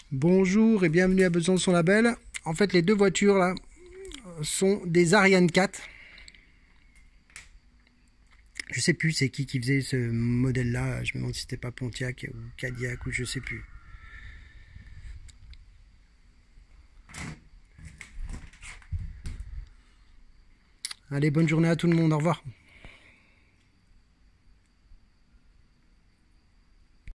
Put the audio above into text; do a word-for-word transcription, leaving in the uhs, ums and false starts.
Bonjour et bienvenue à Besançon Label. En fait, les deux voitures là sont des Ariane quatre. Je sais plus c'est qui qui faisait ce modèle là. Je me demande si c'était pas Pontiac ou Cadillac ou je sais plus. Allez, bonne journée à tout le monde. Au revoir.